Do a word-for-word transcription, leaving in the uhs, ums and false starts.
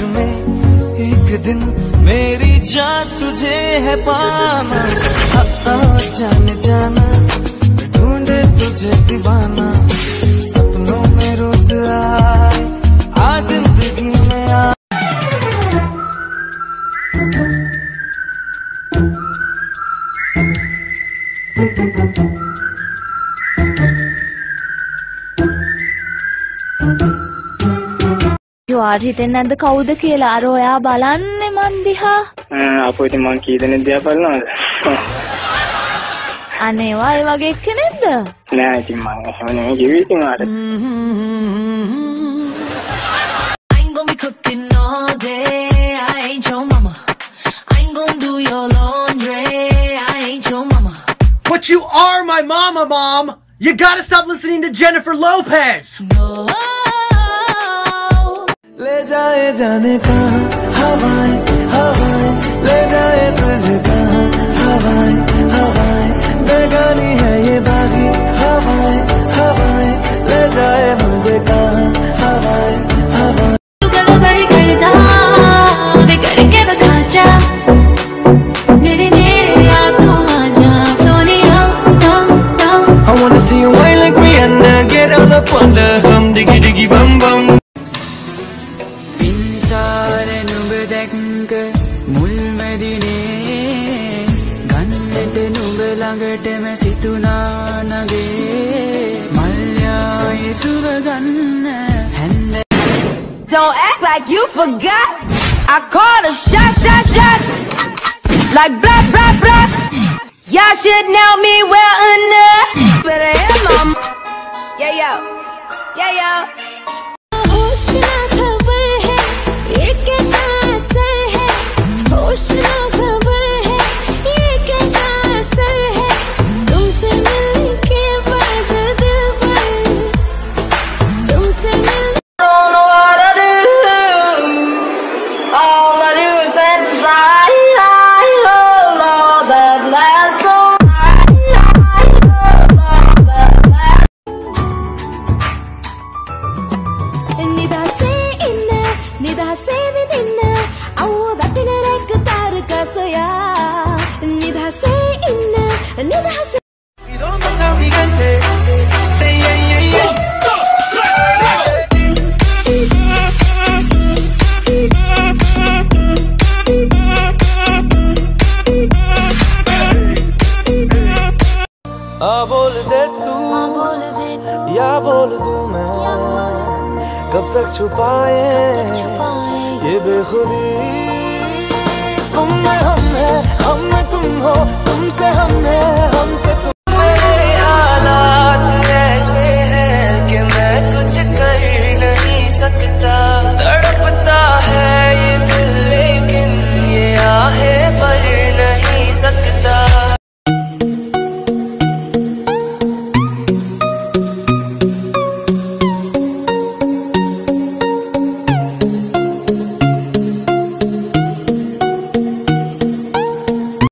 में एक दिन मेरी जान तुझे है पाना। आ जाने जाना ढूंढे तुझे दीवाना, सपनों में रोज आए आ जिंदगी में आ। ජෝර්ජ් හිතෙන්නේ නැද්ද කවුද කියලා? අර ඔයා බලන්නේ මන් දිහා. අපෝ ඉතින් මං කී දෙනෙක් දිහා බලනවද? අනේවා ඒ වගේ කෙනෙක්ද? නෑ ඉතින් මං එහෙම නෙමෙයි කිව්වේ ඉතින් ආට. I ain't gonna be cooking all day. I ain't your mama. I ain't gonna do your laundry. I ain't your mama. But you are my mama, Mom. You gotta stop listening to Jennifer Lopez. No. ले जाए जाने कहाँ हवाएं हवाएं, ले जाए तुझे कहाँ हवाएं हवाएं, बेगानी है ये बागी हवाएं हवाएं, ले जाए मुझे कहाँ हवाएं हवाएं। तू गलो बड़ी करदा बिगड़ के बखाचा, नेरे नेरे आ तू आजा Sonia down down. I wanna see you wine like Rihanna, get all up on the hum diggy diggy bum bum. මුල් මැදිනේ ගන්නට නුඹ ළඟට මැ සිතුනා නගේ මල්යායේ සුව ගන්න හැන්ද. Don't act like you forgot. I called a shot, shot, shot. Like blah, blah, blah. Y'all should know me well enough. But I am mom. Yeah, yo. Yeah, yo. होश ना खबर है ये कैसा असर है, होश ना खबर है ये कैसा असर है, तुमसे मिलने के बाद दिल पर तुमसे मिल। Don't know what to do. All I do is set fire. I hold all that lasts so high. I hold all that lasts. Nida से इन निदा से विदिन आओ वतन रख तार का सोया, निदा से इन निदा से आ बोल दे तू बोल दे तू या बोल दूं मैं, कब तक छुपाए ये बेखुदी। तुम में हम है, हम में तुम हो, तुमसे हम है, हमसे तुम।